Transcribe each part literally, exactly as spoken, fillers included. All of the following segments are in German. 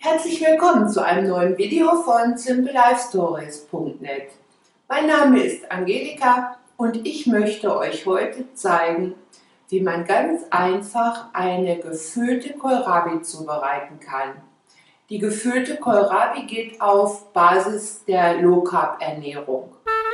Herzlich willkommen zu einem neuen Video von simple life stories punkt net. Mein Name ist Angelika und ich möchte euch heute zeigen, wie man ganz einfach eine gefüllte Kohlrabi zubereiten kann. Die gefüllte Kohlrabi geht auf Basis der Low Carb Ernährung.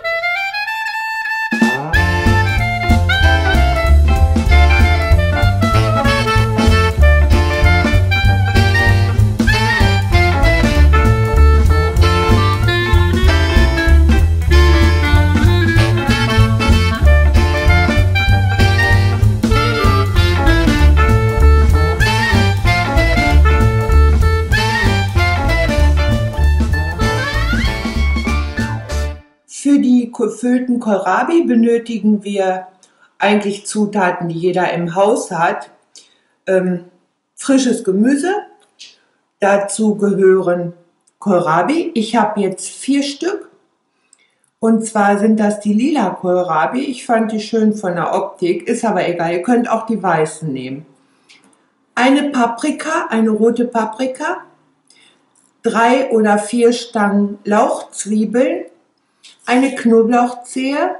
Für die gefüllten Kohlrabi benötigen wir eigentlich Zutaten, die jeder im Haus hat. Ähm, frisches Gemüse, dazu gehören Kohlrabi. Ich habe jetzt vier Stück und zwar sind das die lila Kohlrabi. Ich fand die schön von der Optik, ist aber egal, ihr könnt auch die weißen nehmen. Eine Paprika, eine rote Paprika, drei oder vier Stangen Lauchzwiebeln, eine Knoblauchzehe,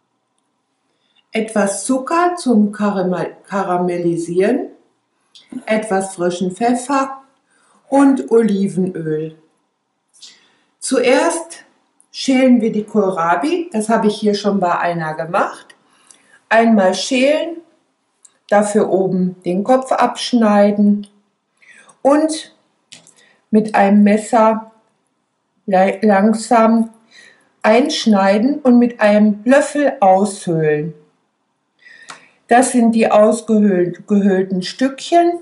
etwas Zucker zum Karamellisieren, etwas frischen Pfeffer und Olivenöl. Zuerst schälen wir die Kohlrabi, das habe ich hier schon bei einer gemacht. Einmal schälen, dafür oben den Kopf abschneiden und mit einem Messer langsam einschneiden und mit einem Löffel aushöhlen. Das sind die ausgehöhlten Stückchen.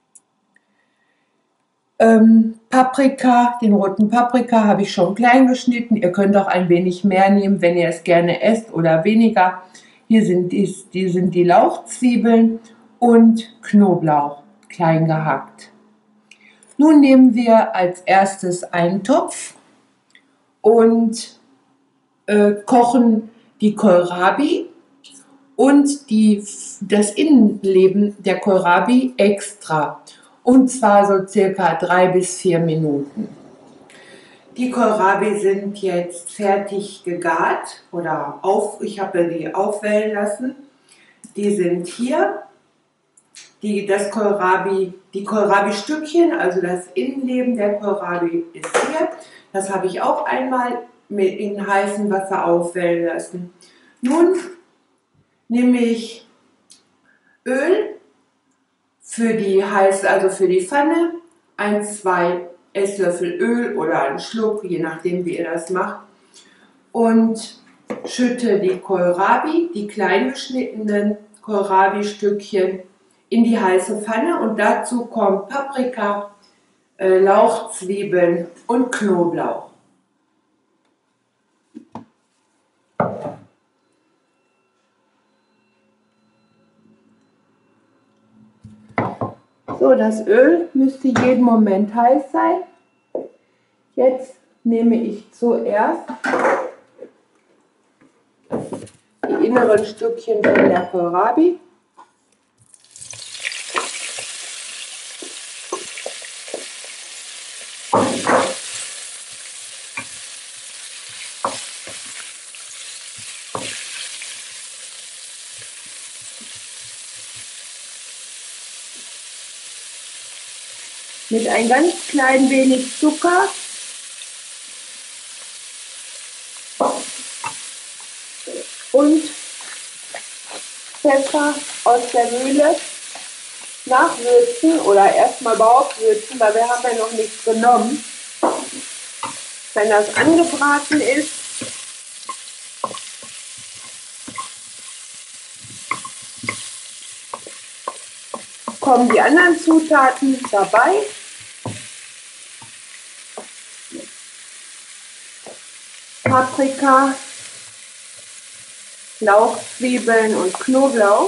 Ähm, Paprika, den roten Paprika habe ich schon klein geschnitten. Ihr könnt auch ein wenig mehr nehmen, wenn ihr es gerne esst oder weniger. Hier sind die, die, sind die Lauchzwiebeln und Knoblauch klein gehackt. Nun nehmen wir als erstes einen Topf und äh, kochen die Kohlrabi und die, das Innenleben der Kohlrabi extra. Und zwar so circa drei bis vier Minuten. Die Kohlrabi sind jetzt fertig gegart oder auf, ich habe die aufwellen lassen. Die sind hier. Die, das Kohlrabi, die Kohlrabi-Stückchen, also das Innenleben der Kohlrabi ist hier. Das habe ich auch einmal mit in heißem Wasser aufwellen lassen. Nun nehme ich Öl für die heiße, also für die Pfanne, ein, zwei Esslöffel Öl oder einen Schluck, je nachdem wie ihr das macht, und schütte die Kohlrabi, die klein geschnittenen Kohlrabi-Stückchen, in die heiße Pfanne und dazu kommt Paprika, äh, Lauchzwiebeln und Knoblauch. So, das Öl müsste jeden Moment heiß sein. Jetzt nehme ich zuerst die inneren Stückchen von der Kohlrabi. Mit ein ganz klein wenig Zucker und Pfeffer aus der Mühle nachwürzen oder erstmal überhaupt würzen, weil wir haben ja noch nichts genommen. Wenn das angebraten ist, kommen die anderen Zutaten dabei. Paprika, Lauchzwiebeln und Knoblauch.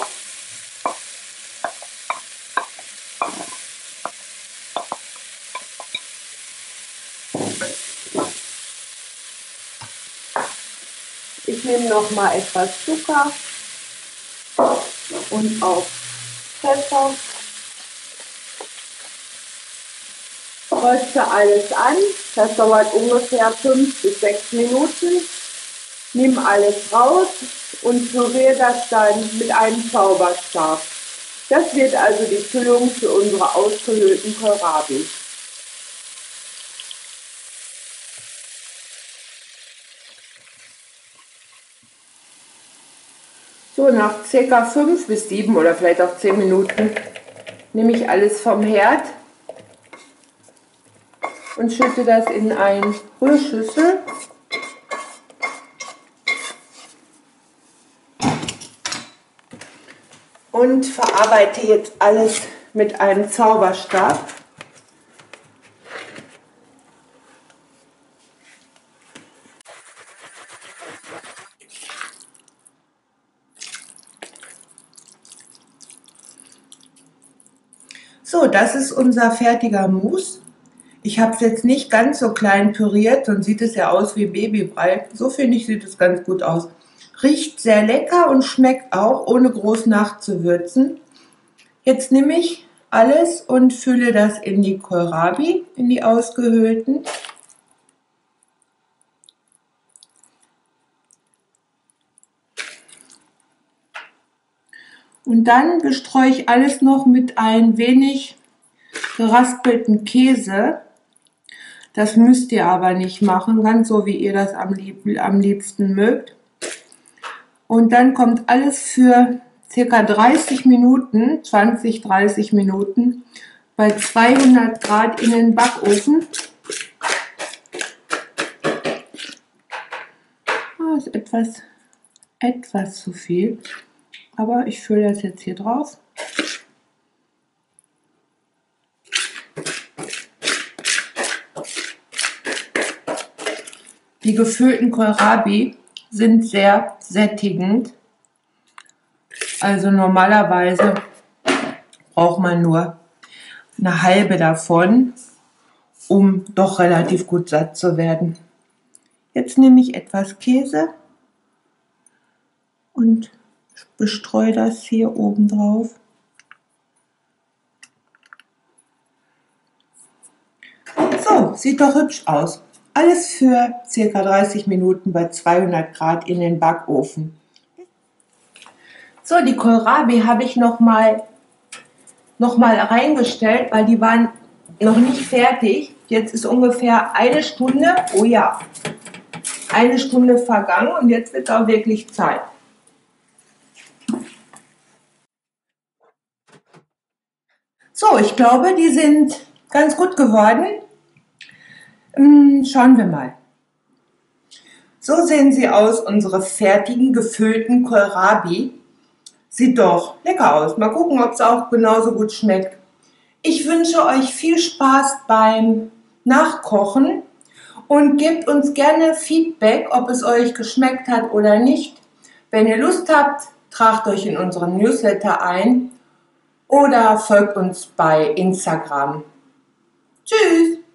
Ich nehme noch mal etwas Zucker und auch Pfeffer. Röste alles an, das dauert ungefähr fünf bis sechs Minuten. Nimm alles raus und püriere das dann mit einem Zauberstab. Das wird also die Füllung für unsere ausgehöhlten Kohlrabi. So, nach circa fünf bis sieben oder vielleicht auch zehn Minuten nehme ich alles vom Herd und schütte das in eine Rührschüssel. Und verarbeite jetzt alles mit einem Zauberstab. So, das ist unser fertiger Mousse. Ich habe es jetzt nicht ganz so klein püriert, sonst sieht es ja aus wie Babybrei. So finde ich, sieht es ganz gut aus. Riecht sehr lecker und schmeckt auch, ohne groß nachzuwürzen. Jetzt nehme ich alles und fülle das in die Kohlrabi, in die ausgehöhlten. Und dann bestreue ich alles noch mit ein wenig geraspelten Käse. Das müsst ihr aber nicht machen, ganz so wie ihr das am, lieb am liebsten mögt. Und dann kommt alles für ca. dreißig Minuten, zwanzig, dreißig Minuten bei zweihundert Grad in den Backofen. Oh, ist etwas, etwas zu viel, aber ich fülle das jetzt hier drauf. Die gefüllten Kohlrabi sind sehr sättigend. Also normalerweise braucht man nur eine halbe davon, um doch relativ gut satt zu werden. Jetzt nehme ich etwas Käse und bestreue das hier oben drauf. So, sieht doch hübsch aus. Alles für ca. dreißig Minuten bei zweihundert Grad in den Backofen. So, die Kohlrabi habe ich noch mal, noch mal reingestellt, weil die waren noch nicht fertig. Jetzt ist ungefähr eine Stunde, oh ja, eine Stunde vergangen und jetzt wird auch wirklich Zeit. So, ich glaube, die sind ganz gut geworden. Schauen wir mal. So sehen sie aus, unsere fertigen, gefüllten Kohlrabi. Sieht doch lecker aus. Mal gucken, ob es auch genauso gut schmeckt. Ich wünsche euch viel Spaß beim Nachkochen und gebt uns gerne Feedback, ob es euch geschmeckt hat oder nicht. Wenn ihr Lust habt, tragt euch in unseren Newsletter ein oder folgt uns bei Instagram. Tschüss!